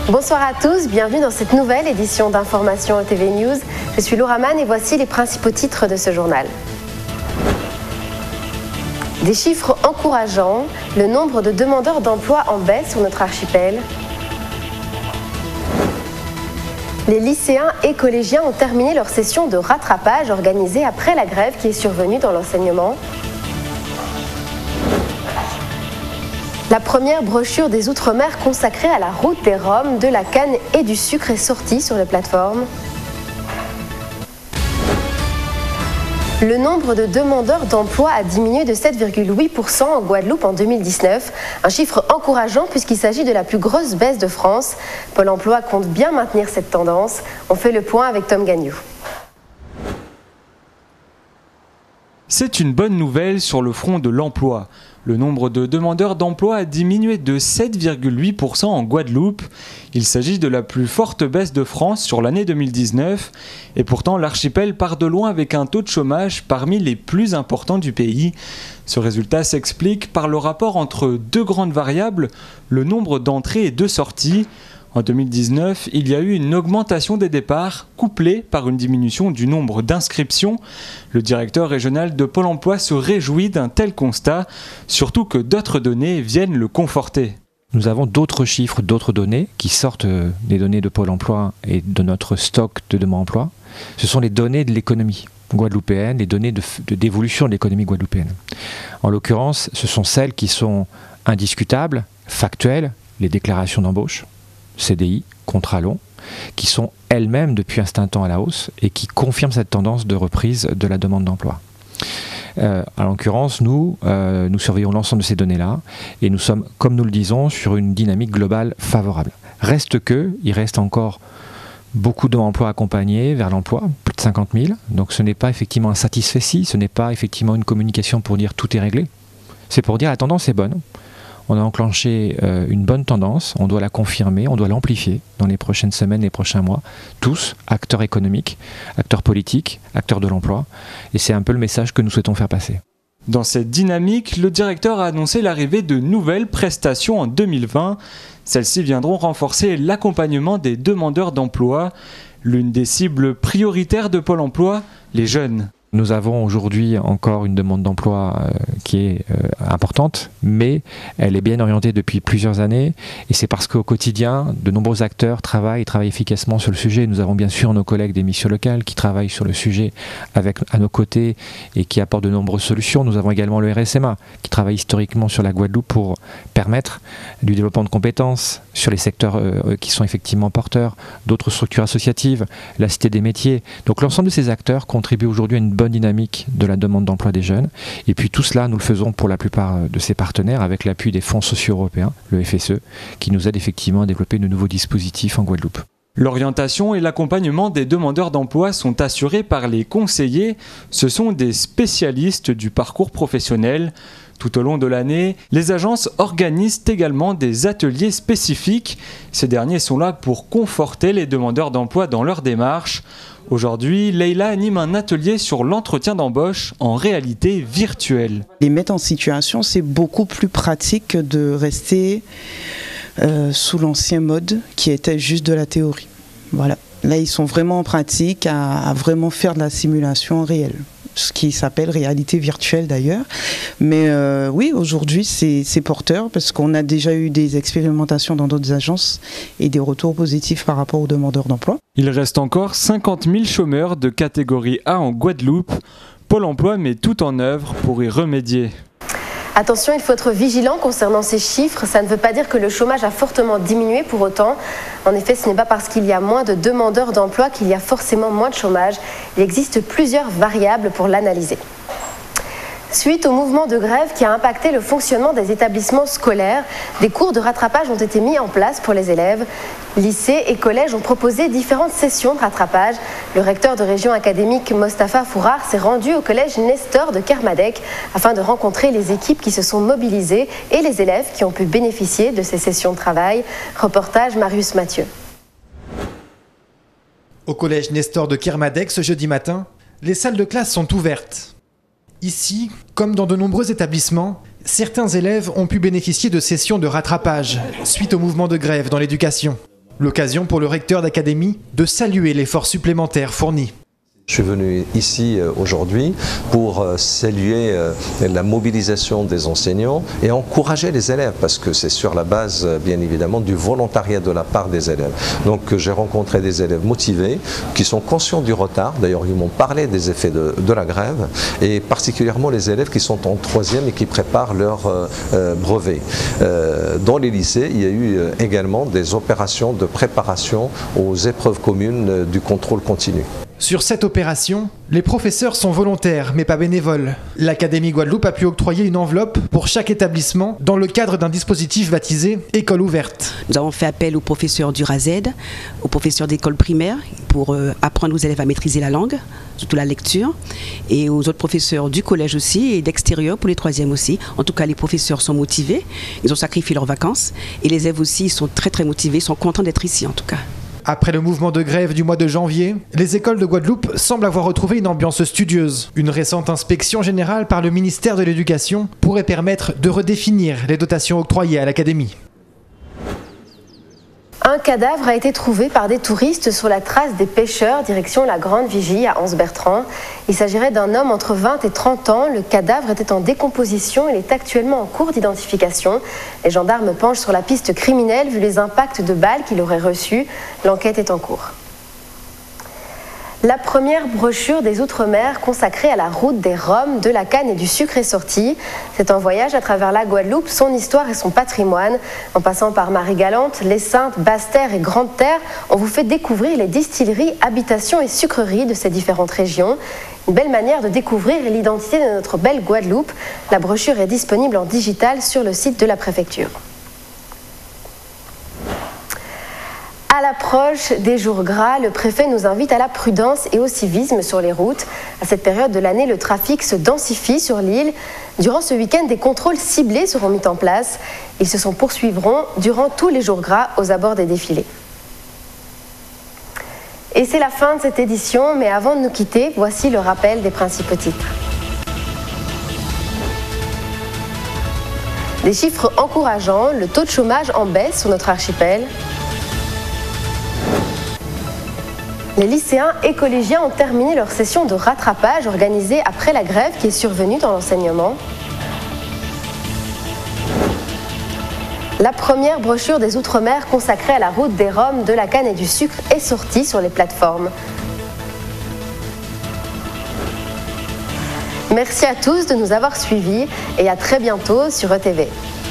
Bonsoir à tous, bienvenue dans cette nouvelle édition d'Information TV News. Je suis Laura Mann et voici les principaux titres de ce journal. Des chiffres encourageants, le nombre de demandeurs d'emploi en baisse sur notre archipel. Les lycéens et collégiens ont terminé leur session de rattrapage organisée après la grève qui est survenue dans l'enseignement. La première brochure des Outre-mer consacrée à la route des Roms, de la canne et du sucre est sortie sur les plateformes. Le nombre de demandeurs d'emploi a diminué de 7,8% en Guadeloupe en 2019, un chiffre encourageant puisqu'il s'agit de la plus grosse baisse de France. Pôle emploi compte bien maintenir cette tendance. On fait le point avec Tom Gagnou. C'est une bonne nouvelle sur le front de l'emploi. Le nombre de demandeurs d'emploi a diminué de 7,8% en Guadeloupe. Il s'agit de la plus forte baisse de France sur l'année 2019. Et pourtant, l'archipel part de loin avec un taux de chômage parmi les plus importants du pays. Ce résultat s'explique par le rapport entre deux grandes variables, le nombre d'entrées et de sorties. En 2019, il y a eu une augmentation des départs, couplée par une diminution du nombre d'inscriptions. Le directeur régional de Pôle emploi se réjouit d'un tel constat, surtout que d'autres données viennent le conforter. Nous avons d'autres chiffres, d'autres données qui sortent des données de Pôle emploi et de notre stock de demande d'emploi. Ce sont les données de l'économie guadeloupéenne, les données d'évolution de l'économie guadeloupéenne. En l'occurrence, ce sont celles qui sont indiscutables, factuelles, les déclarations d'embauche, CDI, contrats longs, qui sont elles-mêmes depuis un certain temps à la hausse et qui confirment cette tendance de reprise de la demande d'emploi. En l'occurrence, nous surveillons l'ensemble de ces données-là et nous sommes, comme nous le disons, sur une dynamique globale favorable. Il reste encore beaucoup d'emplois accompagnés vers l'emploi, plus de 50 000. Donc ce n'est pas effectivement un satisfecit, ce n'est pas effectivement une communication pour dire tout est réglé. C'est pour dire la tendance est bonne. On a enclenché une bonne tendance, on doit la confirmer, on doit l'amplifier dans les prochaines semaines, les prochains mois. Tous, acteurs économiques, acteurs politiques, acteurs de l'emploi. Et c'est un peu le message que nous souhaitons faire passer. Dans cette dynamique, le directeur a annoncé l'arrivée de nouvelles prestations en 2020. Celles-ci viendront renforcer l'accompagnement des demandeurs d'emploi. L'une des cibles prioritaires de Pôle emploi, les jeunes. Nous avons aujourd'hui encore une demande d'emploi qui est importante, mais elle est bien orientée depuis plusieurs années et c'est parce qu'au quotidien, de nombreux acteurs travaillent efficacement sur le sujet. Nous avons bien sûr nos collègues des missions locales qui travaillent sur le sujet à nos côtés et qui apportent de nombreuses solutions. Nous avons également le RSMA qui travaille historiquement sur la Guadeloupe pour permettre du développement de compétences sur les secteurs qui sont effectivement porteurs, d'autres structures associatives, la Cité des métiers. Donc l'ensemble de ces acteurs contribuent aujourd'hui à une bonne dynamique de la demande d'emploi des jeunes. Et puis tout cela, nous le faisons pour la plupart de ces partenaires avec l'appui des fonds sociaux européens, le FSE, qui nous aide effectivement à développer de nouveaux dispositifs en Guadeloupe. L'orientation et l'accompagnement des demandeurs d'emploi sont assurés par les conseillers. Ce sont des spécialistes du parcours professionnel. Tout au long de l'année, les agences organisent également des ateliers spécifiques. Ces derniers sont là pour conforter les demandeurs d'emploi dans leur démarche. Aujourd'hui, Leïla anime un atelier sur l'entretien d'embauche en réalité virtuelle. Les mettre en situation, c'est beaucoup plus pratique que de rester sous l'ancien mode qui était juste de la théorie. Voilà. Là, ils sont vraiment en pratique à vraiment faire de la simulation réelle. Ce qui s'appelle réalité virtuelle d'ailleurs. Mais oui, aujourd'hui, c'est porteur parce qu'on a déjà eu des expérimentations dans d'autres agences et des retours positifs par rapport aux demandeurs d'emploi. Il reste encore 50 000 chômeurs de catégorie A en Guadeloupe. Pôle emploi met tout en œuvre pour y remédier. Attention, il faut être vigilant concernant ces chiffres. Ça ne veut pas dire que le chômage a fortement diminué pour autant. En effet, ce n'est pas parce qu'il y a moins de demandeurs d'emploi qu'il y a forcément moins de chômage. Il existe plusieurs variables pour l'analyser. Suite au mouvement de grève qui a impacté le fonctionnement des établissements scolaires, des cours de rattrapage ont été mis en place pour les élèves. Lycées et collèges ont proposé différentes sessions de rattrapage. Le recteur de région académique Mostafa Fourar s'est rendu au collège Nestor de Kermadec afin de rencontrer les équipes qui se sont mobilisées et les élèves qui ont pu bénéficier de ces sessions de travail. Reportage Marius Mathieu. Au collège Nestor de Kermadec ce jeudi matin, les salles de classe sont ouvertes. Ici, comme dans de nombreux établissements, certains élèves ont pu bénéficier de sessions de rattrapage suite au mouvement de grève dans l'éducation. L'occasion pour le recteur d'académie de saluer l'effort supplémentaire fourni. Je suis venu ici aujourd'hui pour saluer la mobilisation des enseignants et encourager les élèves parce que c'est sur la base bien évidemment du volontariat de la part des élèves. Donc j'ai rencontré des élèves motivés qui sont conscients du retard, d'ailleurs ils m'ont parlé des effets de la grève et particulièrement les élèves qui sont en troisième et qui préparent leur brevet. Dans les lycées, il y a eu également des opérations de préparation aux épreuves communes du contrôle continu. Sur cette opération, les professeurs sont volontaires mais pas bénévoles. L'Académie Guadeloupe a pu octroyer une enveloppe pour chaque établissement dans le cadre d'un dispositif baptisé École ouverte. Nous avons fait appel aux professeurs du RAZED, aux professeurs d'école primaire pour apprendre aux élèves à maîtriser la langue, surtout la lecture, et aux autres professeurs du collège aussi et d'extérieur pour les troisièmes aussi. En tout cas, les professeurs sont motivés, ils ont sacrifié leurs vacances et les élèves aussi sont très motivés, sont contents d'être ici en tout cas. Après le mouvement de grève du mois de janvier, les écoles de Guadeloupe semblent avoir retrouvé une ambiance studieuse. Une récente inspection générale par le ministère de l'Éducation pourrait permettre de redéfinir les dotations octroyées à l'académie. Un cadavre a été trouvé par des touristes sur la trace des pêcheurs, direction la Grande Vigie à Anse-Bertrand. Il s'agirait d'un homme entre 20 et 30 ans. Le cadavre était en décomposition. Il est actuellement en cours d'identification. Les gendarmes penchent sur la piste criminelle vu les impacts de balles qu'il aurait reçus. L'enquête est en cours. La première brochure des Outre-mer consacrée à la route des Roms, de la canne et du sucre est sortie. C'est un voyage à travers la Guadeloupe, son histoire et son patrimoine. En passant par Marie-Galante, Les Saintes, Basse-Terre et Grande-Terre, on vous fait découvrir les distilleries, habitations et sucreries de ces différentes régions. Une belle manière de découvrir l'identité de notre belle Guadeloupe. La brochure est disponible en digital sur le site de la préfecture. À l'approche des jours gras, le préfet nous invite à la prudence et au civisme sur les routes. À cette période de l'année, le trafic se densifie sur l'île. Durant ce week-end, des contrôles ciblés seront mis en place. Ils se poursuivront durant tous les jours gras aux abords des défilés. Et c'est la fin de cette édition, mais avant de nous quitter, voici le rappel des principaux titres. Des chiffres encourageants, le taux de chômage en baisse sur notre archipel. Les lycéens et collégiens ont terminé leur session de rattrapage organisée après la grève qui est survenue dans l'enseignement. La première brochure des Outre-mer consacrée à la route des Roms, de la canne et du sucre est sortie sur les plateformes. Merci à tous de nous avoir suivis et à très bientôt sur ETV.